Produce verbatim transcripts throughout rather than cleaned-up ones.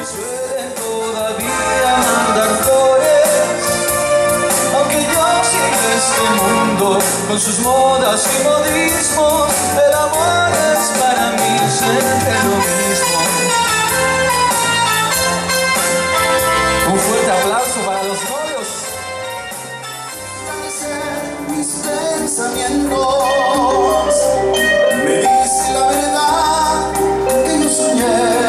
que suelen todavía mandar flores, aunque yo siga este mundo con sus modas y modismos. El amor es para mí siempre lo mismo. Un fuerte aplauso para los novios. Mis pensamientos me dice la verdad que yo soñé.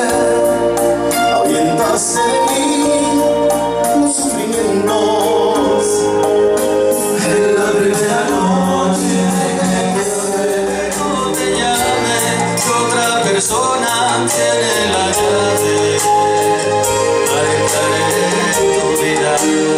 Avientas de mí los sufrimientos. En la primera noche que no te llame, que otra persona tiene la llave. Arreglaré tu vida.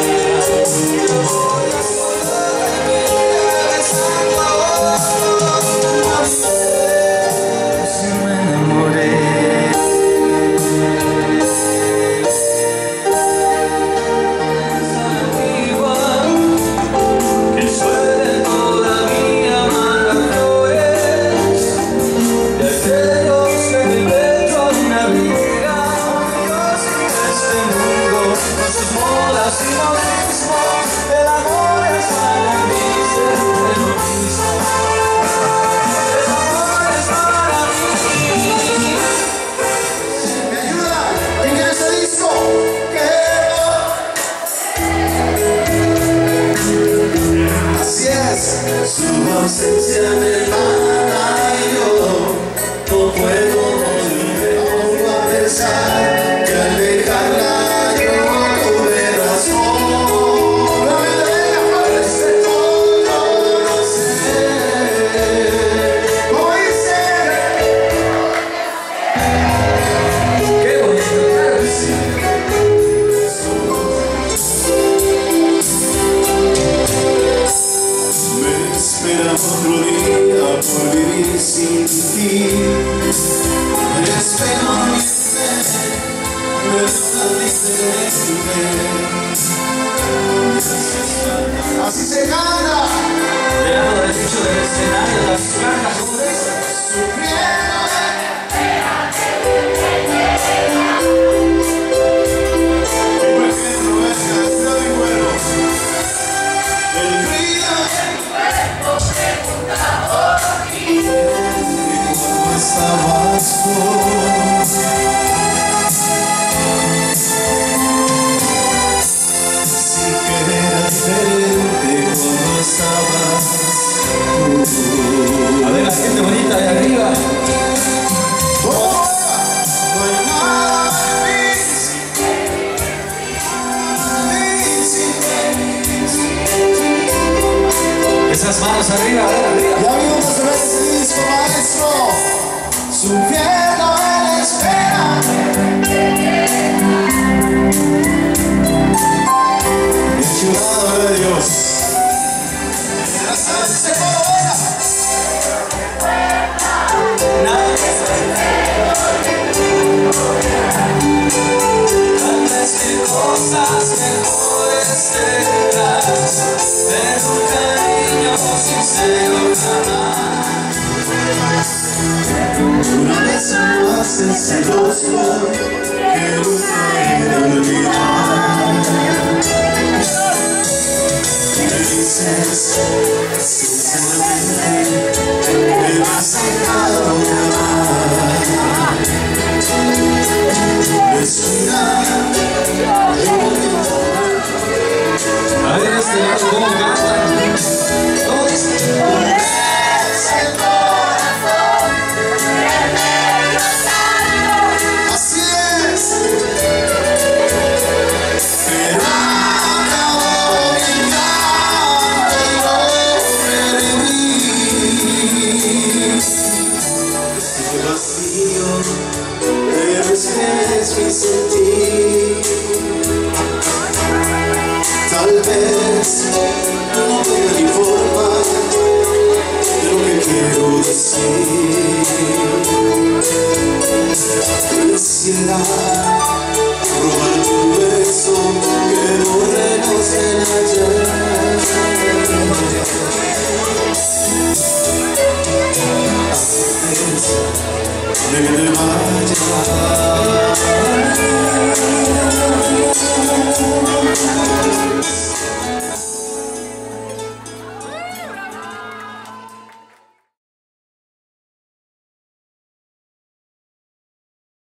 El amor es para mí siempre lo mismo. El amor es para mí. ¿Me ayuda? ¿Quién quiere ese disco? ¿Qué? Así es. Su ausencia me mata y yo no puedo volver a pensar que al dejarla otro día por vivir sin ti. Espero mi fe, verdad diferente. Así se gana. Llegando del techo del escenario, las franjas gruesas, sufriendo. Estabas vos, sin querer diferente como estabas tú. A ver la gente bonita de arriba. Oh, no hay nada de mí. Esas manos arriba, a ver, arriba. Ya vimos a ver ese disco, maestro. Sufriendo en espera. Enchulado de Dios. La sangre se corona. Tal vez mil cosas mejores tendrás, pero un cariño sincero jamás. Una vez más el celoso que no puede olvidar. Me dices sinceramente me vas a dejar de amar. Descuidar el momento. A ver este lado cómo cantan. ¿Cómo dice? Pero es mi sentir. Tal vez no tenga ni forma de lo que quiero decir. Quisiera robar tu beso que borremos el ayer. Antes de que te vayas.